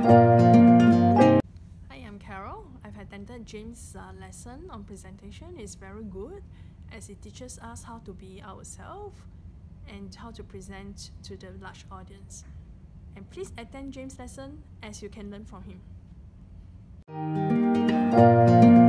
Hi, I'm Carol. I've attended James' lesson on presentation. It's very good as it teaches us how to be ourselves and how to present to the large audience. And please attend James' lesson as you can learn from him.